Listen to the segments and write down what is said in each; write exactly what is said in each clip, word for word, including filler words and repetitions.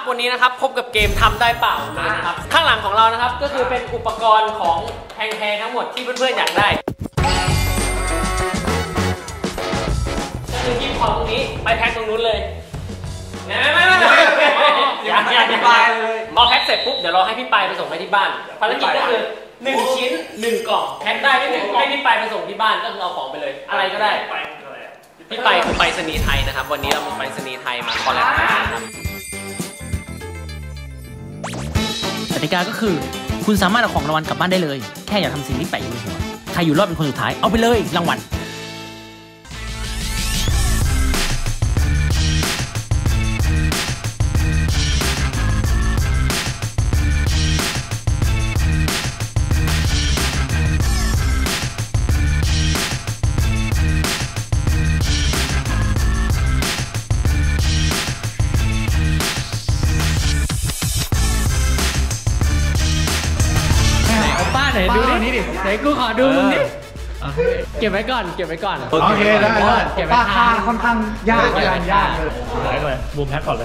วันนี้นะครับพบกับเกมทำได้เปล่านะครับข้างหลังของเรานะครับก็คือเป็นอุปกรณ์ของแพงๆทั้งหมดที่เพื่อนๆอยากได้คือที่ของตรงนี้ไปแพ็คตรงนู้นเลยไม่ไม่ไม่อย่าอย่าพี่ปายเลยพอแพ็คเสร็จปุ๊บเดี๋ยวเราให้พี่ปายไปส่งให้ที่บ้านภารกิจก็คือหนึ่งชิ้นหนึ่งกล่องแพ็คได้ไม่ถึงให้พี่ปายไปส่งที่บ้านก็คือเอาของไปเลยอะไรก็ได้พี่ไปคือไปรษณีย์ไทยนะครับวันนี้เรามีไปรษณีย์ไทยมาคอลแลบกันนะครับกติกาก็คือคุณสามารถเอาของรางวัลกลับบ้านได้เลยแค่อย่าทำสิ่งที่แปะอยู่ในหัวใครอยู่รอดเป็นคนสุดท้ายเอาไปเลยรางวัลไหนดูนี่ดิไหนกูขอดูมึงดิเก็บไว้ก่อนเก็บไว้ก่อนโอเคได้เก็บไว้ราคาค่อนข้างยากยากยากเลยไหนเลยบูมแพ็คก่อนเลย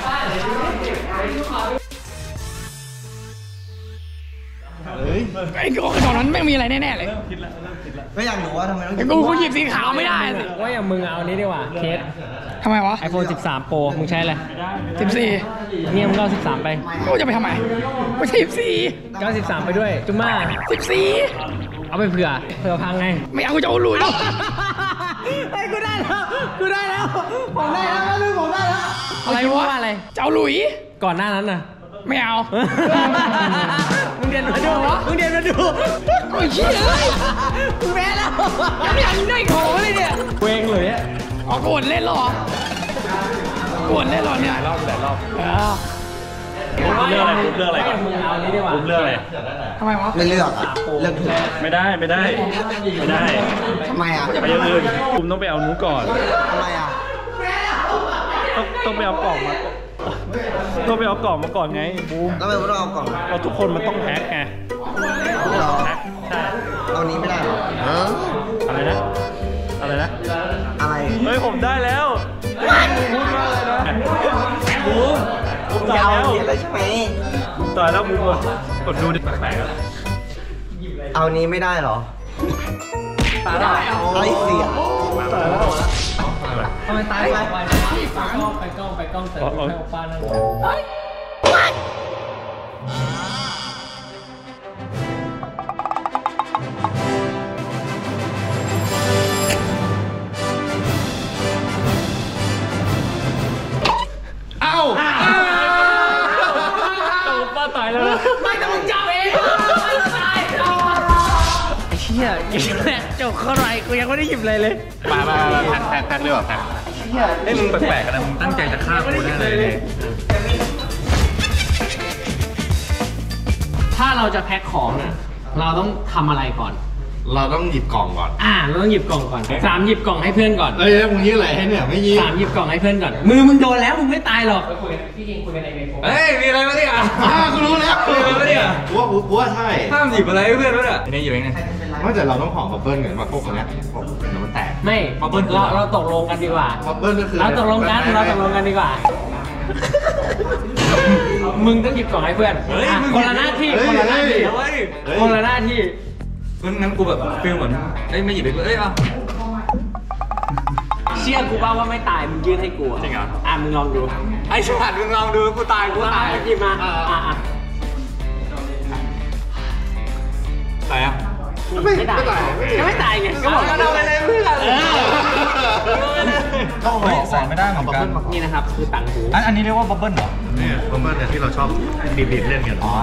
ไอ้กล่องนั้นไม่มีอะไรแน่ๆเลยไม่อยากรู้ว่าทำไมต้องกูกูหยิบสีขาวไม่ได้สิว่าอย่างมึงเอาอันนี้ดีกว่าเคสทำไมวะไอโฟนสิบสาม Pro มึงใช้อะไรสิบสี่เนี่ยมึงเอาสิบสามไปกูจะไปทำไมไม่ใช่สิบสี่ก็สิบสามไปด้วยจุ๊ม่าสิบสี่เอาไปเผื่อเผื่อพังไงไม่เอากูจะเอาหลุยไอ้กูได้แล้วกูได้แล้วผมได้แล้วไม่รู้ผมได้แล้วอะไรวะอะไรจะเอาหลุยก่อนหน้านั้นน่ะไม่เอามึงเดินมาดูมึงเดินมาดูโอ้ยเชี่ยเลยมึงแพ้แล้วยังไม่ทันได้ของเลยเนี่ยเวงเลยอ่ะอ๋อโกรธเล่นหรอโกรธเล่นหรอเนี่ยหลายรอบหลายรอบเออเลือกอะไรเลือกอะไรก่อนมึงเอานี้ดีกว่าเลือกอะไรทำไมวะไม่เลือกเลือกถูกไม่ได้ไม่ได้ไม่ได้ทำไมอ่ะไปอย่างอื่นคุณต้องไปเอานู้นก่อนทำไมอ่ะต้องต้องไปเอากล่องมาต้องไปเอากล่องมาก่อนไงบูมแล้วไปว่าต้องเอากล่องเราทุกคนมันต้องแพ็คไงแพ็คใช่เอานี้ไม่ได้หรออะไรนะอะไรนะอะไรเฮ้ยผมได้แล้วบูมมาเลยนะบูมบูมตายแล้วอะไรใช่ไหมตายแล้วบูมกดดูดิแปลกๆอะไรเอานี้ไม่ได้หรอตายแล้วอะไรเสียตายแล้วทำไมตายไปไปกล้องไปกล้องไปกล้องแต่ไปโอป้านั่งเอ้าป้าตายแล้วไม่ต้องจับเองไม่ตายไอ้เชี่ยจบเท่าไรกูยังไม่ได้หยิบเลยเลยมามาแพ็คแพ็คแพ็คเรื่องแพ็คเฮ้ยมึงแปลกๆกันนะมึงตั้งใจจะฆ่ากูแน่เลยถ้าเราจะแพ็คของอ่ะเราต้องทำอะไรก่อนเราต้องหยิบกล่องก่อนอ่าเราต้องหยิบกล่องก่อนสามหยิบกล่องให้เพื่อนก่อนเอ้ยมึงยิงอะไรให้เนี่ยไม่ยิงสามหยิบกล่องให้เพื่อนก่อนมือมึงโดนแล้วมึงไม่ตายหรอกพี่ยิงคุยกันในเมโครเฮ้ยมีอะไรมาเนี่ยอ่ากูรู้แล้วมีอะไรมาเนี่ยกูว่ากูว่าใช่ห้ามหยิบอะไรให้เพื่อนด้วยอ่ะนี่อยู่เองเนี่ยไม่แต่เราต้องห่อบับเบิ้ลเหมือนว่าพวกคนนี้เดี๋ยวมันแตกไม่บับเบิ้ลเราเราตกลงกันดีกว่าบับเบิ้ลก็คือเราตกลงกันเราตกลงกันดีกว่ามึงต้องหยิบกล่องให้เพื่อนคนละหน้าที่คนละหน้าที่คนละหน้าที่งั้นกูแบบฟีลเหมือนเอ้ยไม่หยิบไปเอ้ยอ่ะเชื่อกูบ้าว่าไม่ตายมึงยื่นให้กูจริงเหรออ่ะมึงลองดูไอ้ฉลาดมึงลองดูกูตายกูตายหยิบมาอ่ะอ่ะตายอ่ะไม่ตายก็ไม่ตายไงก็บอกก็เอาไปเลยเพื่อนเฮ้ยใส่ไม่ได้เหมือนกันนี่นะครับคือตังหูอันอันนี้เรียกว่าบับเบิ้ลเหรอนี่บับเบิ้ลเนี่ยที่เราชอบบีบๆเล่นกันอ๋อ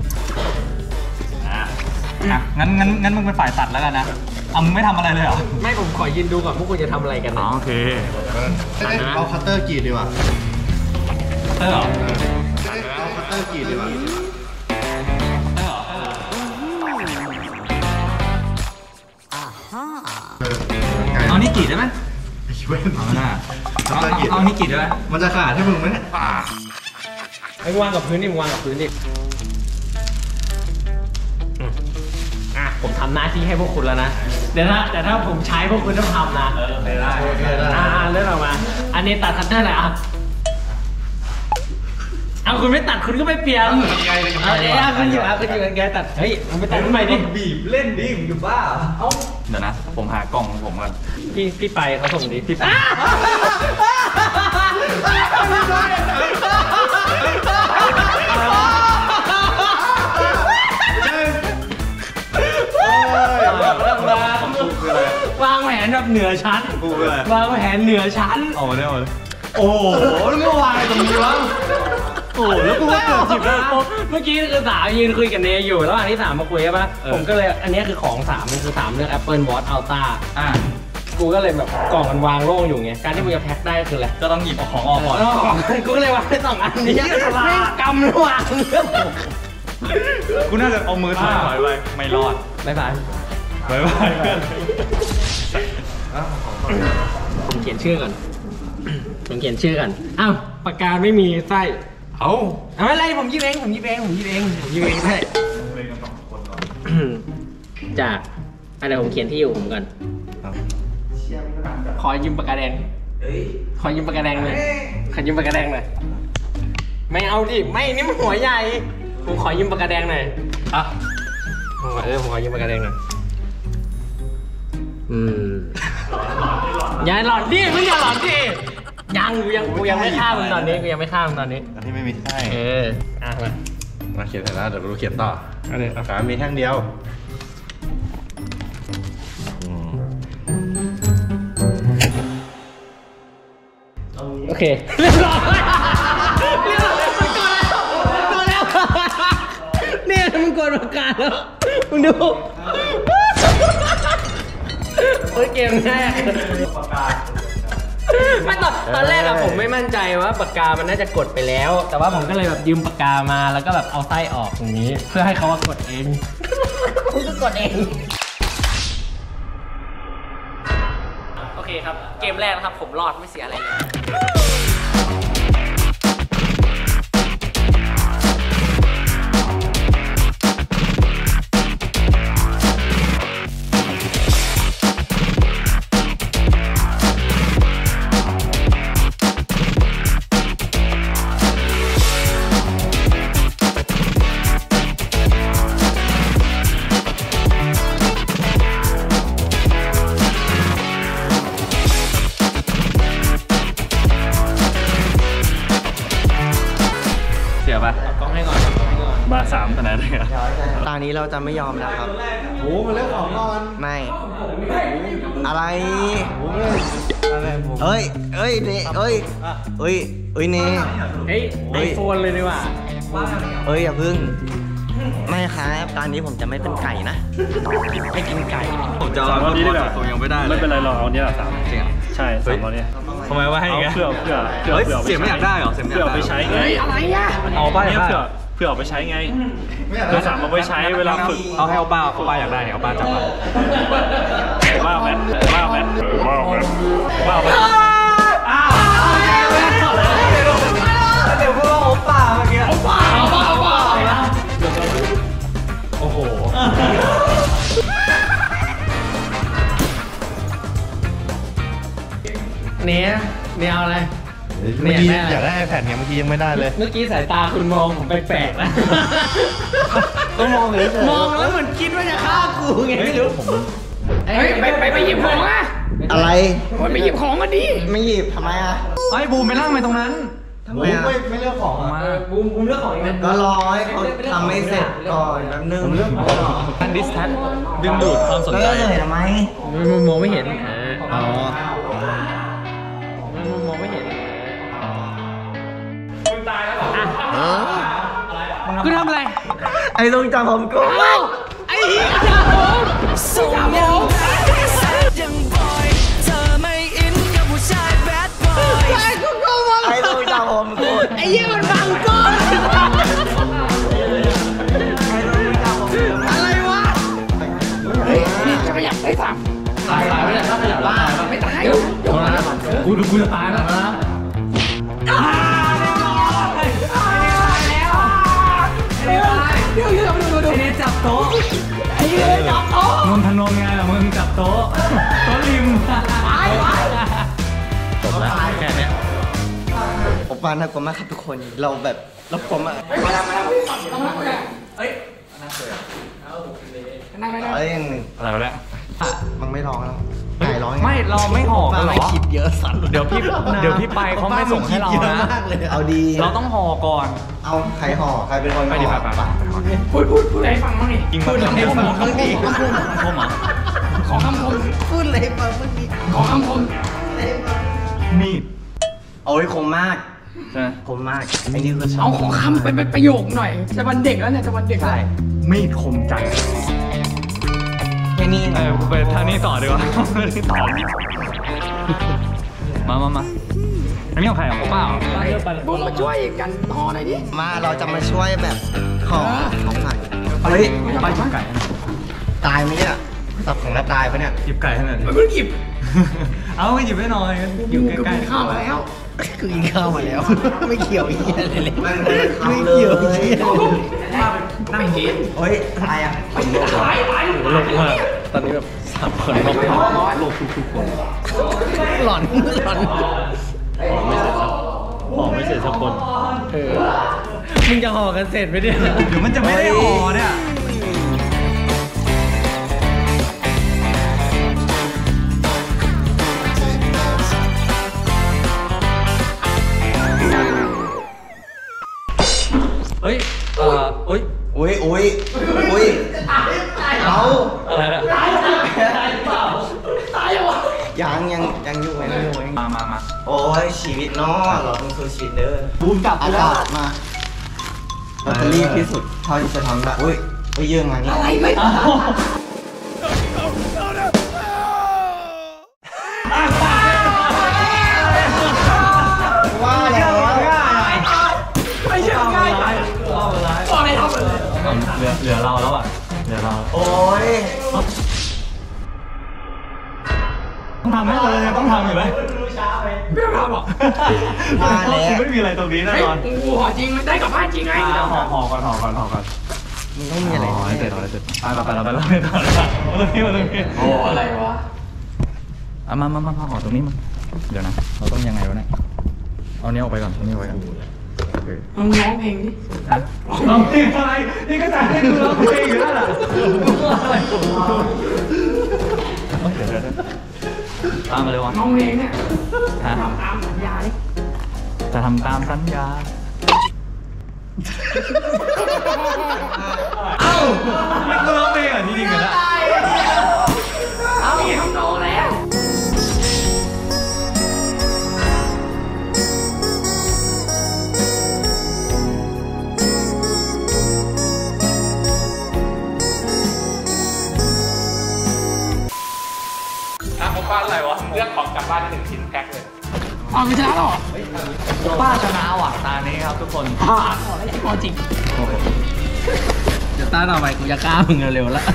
อ่ะงั้นงั้นงั้นมึงเป็นฝ่ายตัดแล้วกันนะอ่ะมึงไม่ทำอะไรเลยเหรอไม่ผมขอยืนดูก่อนพวกคุณจะทำอะไรกันอ๋อโอเคเอาคัตเตอร์กรีดดีกว่าคัตเตอร์เหรอเอาคัตเตอร์กรีดดีกว่าเอานี่กรีดได้ไหมเว้นเอาหน้าเอานี่กรีดได้ไหมมันจะขาดให้มึงไหมเนี่ยไอ้วางกับพื้นนี่มึงวางกับพื้นนี่อ่ะผมทำหน้าที่ให้พวกคุณแล้วนะเดี๋ยวนะแต่ถ้าผมใช้พวกคุณต้องทำนะได้ได้ได้อ่าเริ่มออกมาอันนี้ตัดคัตเตอร์ไหนอ่ะ เอาเอาคุณไม่ตัดคุณก็ไม่เปลี่ยนเอาเดี๋ยวคุณอยู่เอาคุณอยู่แกตัดเฮ้ยมันไปตัดทำไมดิบีบเล่นดิมึงอยู่บ้าเอ้าเดี๋ยวนะผมหากล่องของผมก่อนพี่พี่ไปเขาส่งดิพี่ไปวางแผนแบบเหนือชั้นวางแผนเหนือชั้นเอามาได้หมดโอ้โหแล้วก็วางตรงนี้วะโอ้แล้วกูก็เกิดจิบแล้วเมื่อกี้คือสามยืนคุยกับเนยอยู่ระหว่างที่สามมาคุยใช่ปะผมก็เลยอันนี้คือของสามมันคือสามเรื่อง Apple Watch Ultra อ่ะกูก็เลยแบบกล่องมันวางโล่งอยู่ไงการที่มึงจะแพ็คได้คืออะไรก็ต้องหยิบเอาของออกก่อนกูก็เลยวางไปสองอันนี้ไม่กำระหว่างกูน่าจะเอามือถอยไปไม่รอดบ๊ายบายบ๊ายบายเพื่อนผมเขียนชื่อก่อนผมเขียนชื่อก่อนอ้าวปากกาไม่มีไส้เอาเอาอะไรผมยิบเองผมยิบเองผมยิบเองผมยิบเองได้จากอะไรผมเขียนที่อยู่ผมก่อนขอยืมปากกาแดงขอยืมปากกาแดงเลยขอยืมปากกาแดงหน่อยไม่เอาดิไม่นี่มันหัวใหญ่ผมขอยืมปากกาแดงหน่อยอ่ะเออผมขอยืมปากกาแดงหน่อยอืมอย่าหลอนดิมึงอย่าหลอนดิยังกูยังกูยังไม่ฆ่ามึงตอนนี้กูยังไม่ฆ่ามึงตอนนี้อันที่ไม่มีไส้เอออ่ะมามาเขียนเสร็จแล้วเดี๋ยวเราเขียนต่ออันนี้ขามีแท่งเดียวโอเคเรียบร้อยเรียบร้อยมันกดแล้วกดแล้วเนี่ยมันกดประกาศแล้วมึงดูโอ้ยเกมแรกไม่ตอนตอนแรกอะผมไม่มั่นใจว่าปากกามันน่าจะกดไปแล้วแต่ว่าผมก็เลยแบบยืมปากกามาแล้วก็แบบเอาไส้ออกตรงนี้เพื่อให้เขาว่ากดเองคุณก็กดเองโอเคครับเกมแรกนะครับผมรอดไม่เสียอะไรเลยมาสามคะแนนเลยอะตอนนี้เราจะไม่ยอมแล้วครับโอ้มาเล่นของนอนไม่อะไรเอ้ยเอ้ยเนเอ้ยเอ้ยเอ้ยเนเฮ้ยไอโฟนเลยดีกว่าเอ้ยอย่าพึ่งไม่ครับตอนนี้ผมจะไม่เป็นไก่นะไม่กินไก่ผมจะเอาวันนี้ดีกว่าผมยังไม่ได้ไม่เป็นไรหรอกเอาเนี้ยสามจริงอ่ะใช่สามเอาเนี้ยทำไมว่าให้แกเพื่อเพื่อเพื่อเสียงไม่อยากได้หรอเสียงไม่อยากได้ไปใช้ไงอะไรอ่ะเอาไปเพื่อเพื่อเอาไปใช้ไงเพื่อสามเอาไปใช้เวลาฝึกเอาให้เอาป้าเอาป้าอยากได้เนี่ยเอาป้าจับมาบ้าแมนบ้าแมนบ้าแมนบ้าแมนเดี๋ยวพวกโอป้าเมื่อกี้โอป้าโอป้าโอป้าโอ้โหเนี้ยเนี้ยเอาอะไรเมื่อกี้อยากได้ iPad ไงเมื่อกี้ยังไม่ได้เลยเมื่อกี้สายตาคุณมองผมแปลกๆนะก็มองเลยมองแล้วเหมือนคิดว่าจะฆ่ากูไงไม่รู้เฮ้ยไปไปไปหยิบของอะอะไรไปหยิบของมาดิไม่หยิบทำไมอะไอ้บูมไปนั่งไปตรงนั้นทำไมอะไม่เลือกของมาบูมบูมเลือกของอีกไหมก็รอให้เขาทำไม่เสร็จก่อนแป๊บนึงอันดิสทัชดึงดูดความสนใจก็เลยทำไมมันมองไม่เห็นอ๋อมันมองไม่เห็นมึงตายแล้วกูทำอะไรไอ้ตรงจับผมกูไอ้เหี้ยจับผมส่งยังยังบอยเธอไม่อินกับผู้ชายแบดบอยไอ้กูกูมองไอ้ตรงจับผมกูไอ้เหี้ยมันบังก้อนอะไรวะเฮ้ยนี่จะขยับได้สามตายตายไม่ได้ถ้าขยับได้ไม่ตายกูดูกูจะตายแล้วนะเดี๋ยวเดี๋ยวดูดูไอ้นี่จับโต๊ะไอ้นี่จับโต๊ะมึงพนมไงล่ะมึงจับโต๊ะโต๊ะริมไปไปจบแล้วแค่นี้ผมปลาน่ากลัวมากครับทุกคนเราแบบเรากลัวมากมาแล้วมาแล้วเฮ้ยน่าเกลียดนั่งไม่ได้เอ้ยหนึ่งอะไรวะเนี่ยมันไม่ร้องแล้วไก่ร้องยังงไม่เราไม่ห่อกันเหรอไม่คิดเยอะสัตว์เดี๋ยวพี่เดี๋ยวพี่ไปเขาไม่ส่งให้เรานะเอาดีเราต้องห่อก่อนเอาใครห่อใครเป็นคนไปห่อดิไปไปไปพูดพูดพูดอะไรฟังบ้างดิยิงมาให้ผมบ้างดิคมอ่ะขอคำคมพูดเลยมาเมื่อกี้ขอคำคมมีดโอ้ยคมมากใช่ไหมคมมากไอ้นี่คือเอาขอคำเป็นประโยคหน่อยจะวันเด็กแล้วเนี่ยจะวันเด็กใช่มีดคมจัดแค่นี้เออไปทางนี้ต่อดีกว่าทางนี้ต่อมามามาอันนี้ของใครของป้าเหรอบุ้งมาช่วยกันห่อหน่อยดิมาเราจะมาช่วยแบบของของผักเฮ้ยไปหยิบไก่ตายไหมเนี่ยตับของเราตายปะเนี่ยหยิบไก่ให้หน่อยดิมันเพิ่งหยิบเอาไปหยิบให้หน่อยอยู่ใกล้ๆข้าวมาแล้วคือกินข้าวมาแล้ว ไม่เกี่ยวอีกอะไรเลยไม่เกี่ยวอีกนั่งกินเฮ้ยตายอ่ะตายตายโลกมากตอนนี้แบบสามคนโลกโลกทุกๆคนหลอนหลอนหอไม่เสร็จสักคนเออมึงจะห่อกันเสร็จไหมเนี่ยเดี๋ยวมันจะไม่ได้ห่อเนี่ย เฮ้ย เอ่ออุ้ยอุ้ยอุ้ยอุ้ยเอาอะไรนะยังยังยังอยู่ไหมยังอยู่ไหมมามามาโอ้ยชีวิตเนาะเราต้องสู้ชีวิตเด้อบูมกลับอากาศมาเราจะรีบที่สุดเท่าที่จะทำได้อุ้ยไปเยื่องมานี่อะไรไม่ว่าแล้วไม่ใช่ง่ายไปบอกอะไรทำเลยเหลือเหลือเราแล้วอ่ะ เหลือเราโอ้ยต้องทำให้เลยต้องทำอยู่ไหมไม่ต้องทำหรอกมาแล้วไม่มีอะไรตรงนี้แน่เฮ้ยนอนกูห่อจริงได้กลับบ้านจริงไงห่อห่อก่อนห่อก่อนห่อก่อนมันต้องมีอะไรห่อให้เสร็จห่อให้เสร็จไปไปไปไปไปต่อเลยตรงนี้มาตรงนี้โอ้อะไรวะอ่ะมามามาห่อตรงนี้มาเดี๋ยวนะ เราต้องยังไงวะเนี่ย เอาเนี้ยออกไปก่อนเอาเนี้ยออกไปก่อนมึงร้องเพลงดิร้องเพลงอะไร นี่ก็จ่ายให้ดูร้องเพลงอยู่นั่นแหละอะไรเดี๋ยวเดี๋ยวตามมาเลยวะร้องเพลงเนี่ยฮะทำตามสัญญาดิจะทำตามสัญญา เอ้าไม่กูร้องเพลงอ่ะจริงๆเหรอเนี่ยเอาอีกทำนองแล้วอ่ะผมบ้านอะไรวะเลือกของกลับบ้านหนึ่งชิ้นแพ็คเลยอ๋อไม่ชนะหรอป้าชนะว่ะตานี้ครับทุกคนอ่าขอให้พอจริงเดี๋ยวต้าต่อไปกูจะฆ่ามึงเร็วๆแล้ว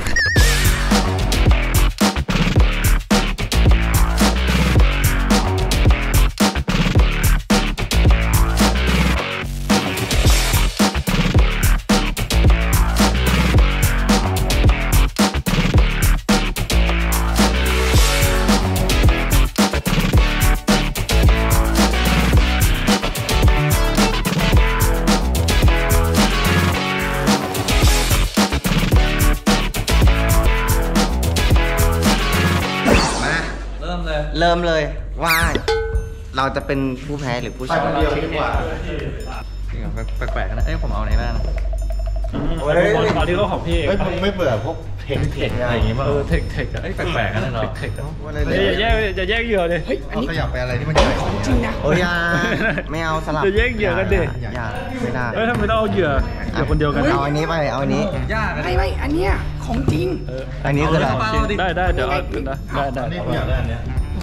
มาเริ่มเลยเริ่มเลยว่าเราจะเป็นผู้แพ้หรือผู้ชนะจริงเหรอแปลกๆนะเอ้ยผมเอาไหนบ้างนะตอนที่เขาของพี่เองเฮ้ยมึงไม่เบื่อพวกเทคเทคอะไรอย่างงี้ป่ะเออเทคเทคอะเอ้ยแปลกๆนะเนาะเทคเฮ้ยอย่าแยกอย่าแยกเหยื่อเลยเฮ้ยอันนี้ขยับไปอะไรที่มันใหญ่จริงนะโอ้ยอยาไม่เอาสลับจะแยกเหยื่อกันดิอย่าอย่าไม่ได้เฮ้ยทำไมต้องเอาเหยื่อเหยื่อคนเดียวกันเอาอันนี้ไปเอาอันนี้ยากนะไม่ไม่อันเนี้ยของจริงเอออันนี้คืออะไรได้ได้เดี๋ยวเอาได้ได้ได้อยากได้อันเนี้ย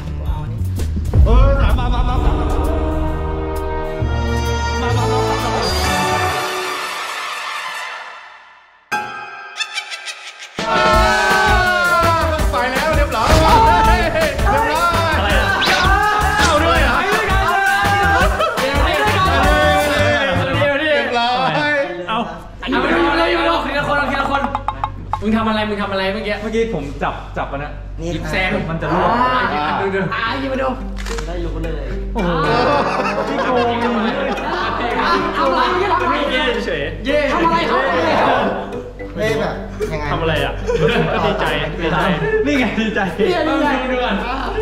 เอาเอาไปดูเลยอยู่ทีละคนทีละคนมึงทำอะไรมึงทำอะไรเมื่อกี้เมื่อกี้ผมจับจับมันนะนี่หยิบแซงมันจะร่วงอ่าดูดูอ่าหยิบมาดูโอ้โหพี่โกงทำอะไรไม่ทำอะไรเย่เฉยเย่ทำอะไรเขาทำอะไรเขาเฮ้ยแบบยังไงทำอะไรอ่ะก็ดีใจดีใจนี่ไงดีใจเย่ดีใจดูก่อน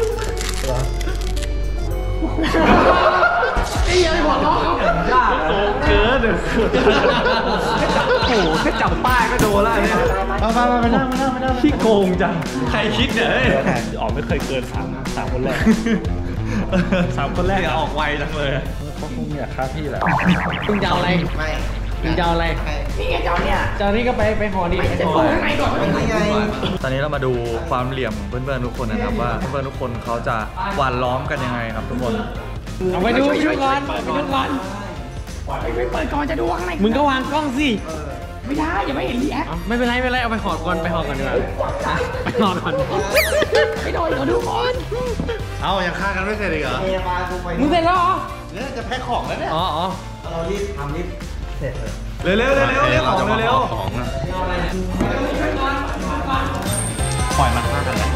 ไอ้ยังไม่หัวเราะโกงเกินเดี๋ยวโอ้โหแค่จับป้ายก็โดนแล้วเนี่ยมามามาไปนั่งมานั่งมานั่งขี้โกงจังใครคิดเนี่ยเอ้ยออกไม่เคยเกินสามสามคนแรกสามคนแรกออกไวจังเลยเขาคงอยากฆ่าพี่แหละมึงจะเอาอะไรไม่มึงจะเอาอะไรนี่ไงเจ้าเนี่ยเจ้านี่ก็ไปไปหอนี่ไปหอข้างในก่อนนี่ไงตอนนี้เรามาดูความเหลี่ยมของเพื่อนๆทุกคนนะครับว่าเพื่อนๆทุกคนเขาจะหวานล้อมกันยังไงครับทุกคนเอาไปดูไปดูก่อนไปดูก่อนไปเปิดก่อนจะดูข้างในมึงก็วางกล้องสิไม่ได้อย่าไม่เห็นรีแอคไม่เป็นไรไม่เป็นไรเอาไปหอก่อนไปหอก่อนดีกว่าไปหอก่อนไปโดนเขาดูก่อนเอ้ายังฆ่ากันไม่เสร็จอีกเหรอเมียมากูไปมึงเสร็จแล้วเหรอเนี่ยจะแพ็คของแล้วเนี่ยอ๋ออ๋อเรารีบทำรีบเสร็จเลยเร็วเร็วเร็วเร็วเร็วของเร็วของนะปล่อยมันฆ่ากันเลย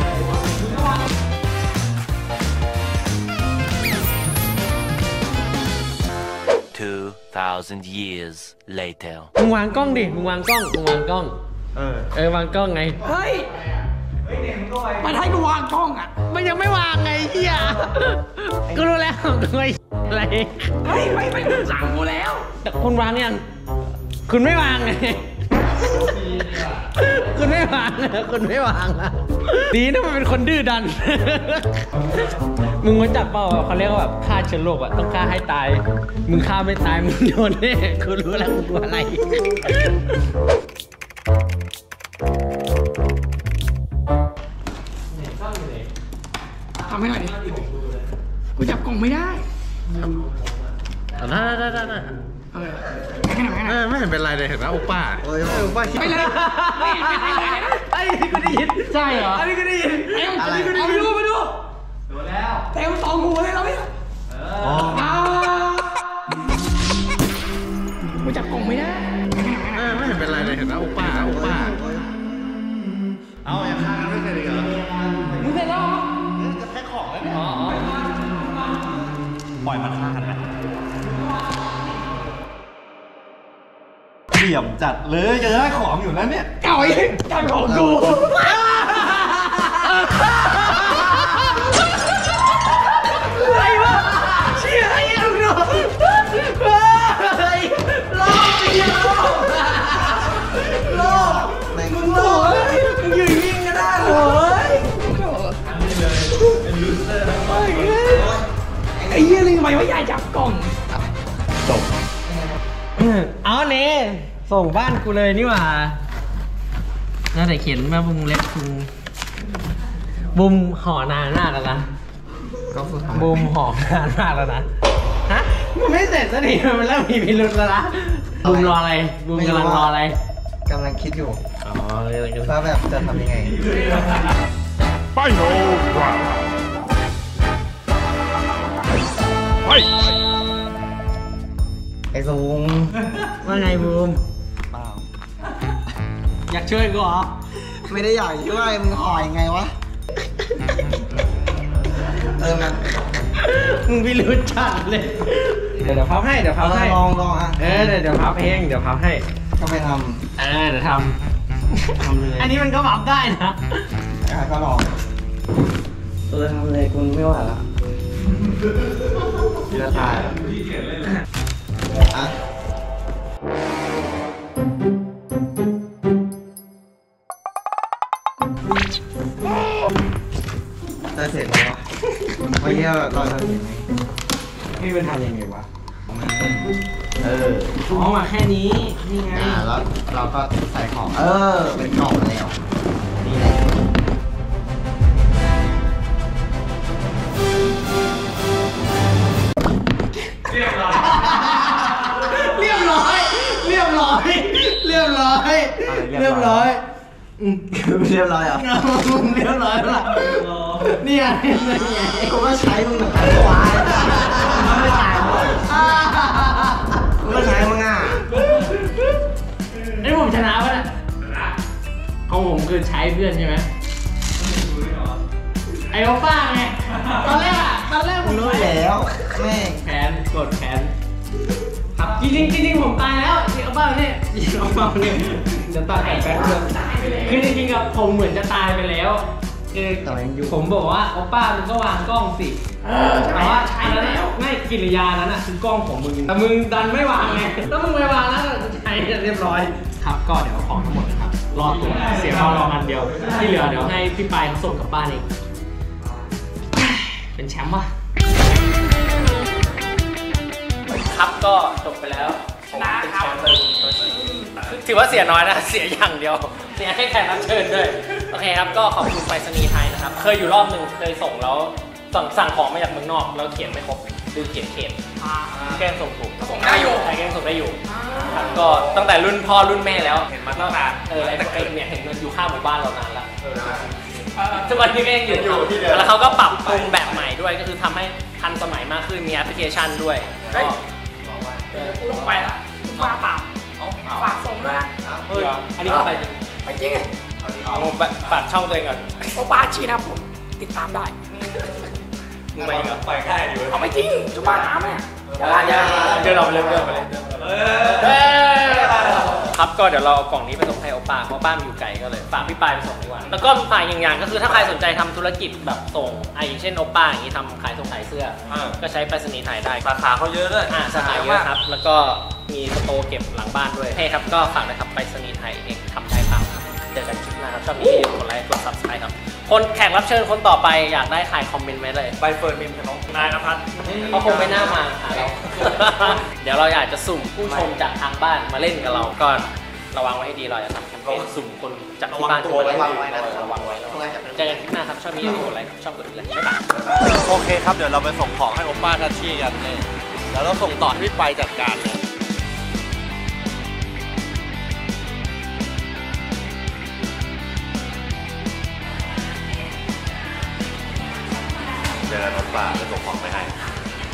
Two thousand years later. มึงวางกล้องดิมึงวางกล้องมึงวางกล้องเออเออวางกล้องไงเฮ้ยมันให้กูวางกล้องอ่ะมันยังไม่วางไงเฮียกูรู้แล้วกูไอ้อะไรเฮ้ยไม่ไม่มึงสั่งกูแล้วแต่คุณวางยังคุณไม่วางไงคุณไม่วางคุณไม่วางอ่ะดีนะมันเป็นคนดื้อดันมึงรู้จักเปล่าเขาเรียกว่าแบบฆ่าเชื้อโรคอ่ะต้องฆ่าให้ตายมึงฆ่าไม่ตายมึงโดนแน่กูรู้แล้วมึงกลัวอะไรทำให้หน่อยดิกูจับกล่องไม่ได้ได้ได้ได้ได้เออไม่เห็นเป็นไรเลยเห็นไหมโอป้าโอ้ยโอ้ป้าคิดไปเลยไอ้นี่กูได้ยินใช่เหรออันนี้กูได้ยินอันนี้กูได้ยินไปดูไปดูดูแล้วเต็มสองหูเลยเราเนี่ยอ๋อกูจับกล่องไม่ได้เออไม่เห็นเป็นไรเลยเห็นไหมโอป้าโอป้าเอ้ายังฆ่ากันไม่เสร็จอีกเหรอมึงเสร็จแล้วจะแพ็คของแล้วเนี่ยปล่อยมันฆ่ากันไปเหลี่ยมจัดเลยจะได้ของอยู่แล้วเนี่ยเก่าไอ้เก่าของกูอะไรวะเชี่ยไอ้ลูกหนูเฮ้ยรอบเดียวรอบมึงรอบมึงยืนยิงก็ได้เลยไอ้เหี้ยลิงทำไมว่ายายจับกล่องจบเอาเน่ส่งบ้านกูเลยนี่หว่าน่าแต่เขียนมาบุ้งเล็กบุ้งบุ้มห่อนานมากแล้วนะก็สุดท้ายบุ้มห่อนานมากแล้วนะฮะมันไม่เสร็จสักทีมันเริ่มมีพิรุธแล้วนะบุ้มรออะไรบุ้มกำลังรออะไรกำลังคิดอยู่อ๋ออะไรกันว่าแบบจะทำยังไง ไอ้ซูงว่าไงบูมเปล่าอยากช่วยกูเหรอไม่ได้อยากช่วยมึงห่อยไงวะ เออมันมึงพิรุธจัดเลยเดี๋ยวเดี๋ยวพับให้เดี๋ยวพับให้ลองลองอ่ะเออเดี๋ยวเดี๋ยวพับเองเดี๋ยวพับให้ก็ไปทเออเดี๋ยวทำทำเลยอันนี้มันก็พับได้นะำอ่ะก็ลองเออทำเลยคุณไม่ไหวละเยอะตายอ่ะจะเสร็จแล้วไม่เยอะเราทำยังไงพี่เป็นทำยังไงวะเอออ๋อมาแค่นี้นี่ไงอ่าแล้วเราก็ใส่ของ เออ เป็นกล่องแล้ว นี่แหละเรียบร้อย เรียบร้อย เรียบร้อย เรียบร้อย เรียบร้อยเรียบร้อยเหรอเรียบร้อยแล้วนี่ไงนี่ไงกูก็ใช้มึงเหมือนกันควายมึงไม่ตายมึงกูก็ใช้มึงอ่ะไอ้ผมชนะปะเนี่ยของผมคือใช้เพื่อนใช่ไหมไอ้โอป้าไง ตอนแรกอะตอนแรกผกูมรู้แล้วแม่งแผนกดแผนพับจริงจริงจริงผมตายแล้วจริงเอาเปล่าเนี่ยจริงเอาเปล่าเนี่ยจะตายแป๊บเดียวคือจริงๆกับผมเหมือนจะตายไปแล้วคือผมบอกว่าโอป้ามึงก็วางกล้องสิแต่ว่าใช่แล้วไม่กิริยานั้นอ่ะคือกล้องของมึงแต่มึงดันไม่วางไงถ้ามึงไม่วางแล้วใช้เรียบร้อยครับก็เดี๋ยวของทั้งหมดนะครับรอดตัวเสียเราลองอันเดียวที่เหลือเดี๋ยวให้พี่ปายเขาส่งกลับบ้านเองเป็นแชมป์ว่ะครับก็จบไปแล้วนะครับถือว่าเสียน้อยนะเสียอย่างเดียวเสียให้แขกรับเชิญด้วยโอเคครับก็ขอบคุณไปรษณีย์ไทยนะครับเคยอยู่รอบหนึ่งเคยส่งแล้วสั่งสั่งของมาจากเมืองนอกแล้วเขียนไม่ครบดูเขียนเขตแกล้งส่งถูกส่งได้อยู่ใครแกล้งส่งได้อยู่ครับก็ตั้งแต่รุ่นพ่อรุ่นแม่แล้วเห็นมาตั้งนานเออไอ้ไอ้เนี่ยเห็นมันอยู่ข้างหมู่บ้านเรานานแล้วทุกวันนี้ก็ยังอยู่แล้วเขาก็ปรับปรุงแบบใหม่ด้วยก็คือทำให้ทันสมัยมากขึ้นมีแอปพลิเคชันด้วยก็ลงไปละมาปรับฝากส่งด้วยเอออันนี้ก็ไปจริงไปจริงไงเอาฝากช่องตัวเองก่อนโอป้าชีนะผมติดตามได้มึงไปเหรอไปง่ายอยู่เอาไปจริงจุบ้าน้ำเนี่ยอย่าเดินออกไปเลยเดินไปเลยครับก็เดี๋ยวเราเอากล่องนี้ไปส่งให้โอป้าเพราะบ้านอยู่ไกลก็เลยฝากพี่ปายไปส่งดีกว่าแล้วก็ฝากอย่างอย่างก็คือถ้าใครสนใจทำธุรกิจแบบส่งไอ้อย่างเช่นโอป้าอย่างนี้ทำขายส่งขายเสื้อก็ใช้ไปรษณีย์ไทยได้สาขาเขาเยอะด้วยอ่าสาขาเยอะครับแล้วก็มีสโตร์เก็บหลังบ้านด้วยให้ครับก็ฝากนะครับไปรษณีย์ไทยเองทำได้ครับเจอกันคลิปหน้าครับชอบนี้อย่าลืมกดไลค์กด ซับสไครบ์ ครับคนแขกรับเชิญคนต่อไปอยากได้ใครคอมเมนต์ไว้เลยใบเฟิร์นมิมน้องนายนภัสเขาคงไม่น่ามาหาเราเดี๋ยวเราอยากจะสุ่มผู้ชมจากทางบ้านมาเล่นกับเราก็ระวังไว้ให้ดีเราจะทำแคมเปญสุ่มคนจากที่บ้านมาเล่นระวังไว้เจอกันคลิปหน้าครับชอบนี้อย่าลืมกดไลค์ชอบกดไลค์บ๊ายบายโอเคครับเดี๋ยวเราไปส่งของให้โอป้าทัชชี่กันเลยแล้วเราส่งต่อให้พี่ไปจัดการเลยเจอกันโอป้าจะส่งของไปให้